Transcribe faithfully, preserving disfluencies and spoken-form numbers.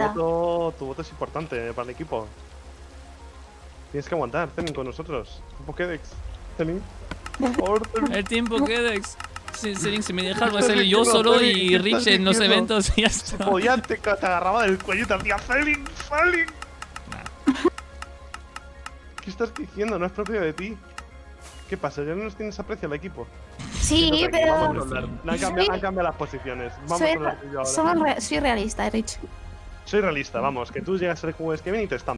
realista. Tu voto, tu voto es importante para el equipo. Tienes que aguantar, Celine, con nosotros. Pokédex. Celine. Por favor, Celine. El Team Pokédex. Sí, sí, si me dejas, voy a ser yo solo y Rich en los eventos y ya está. Podía te, te agarraba del cuello y te hacía Celine, Celine. ¿Qué estás diciendo? No es propio de ti. ¿Qué pasa? ¿Ya no nos tienes aprecio al equipo? Sí, Siéntate aquí, pero. vamos a hablar. Han cambiado, han cambiado las posiciones. Vamos Soy, a hablar tú y yo ahora. somos re- soy realista, Rich. Soy realista, vamos, que tú llegas al juego de Kevin y te están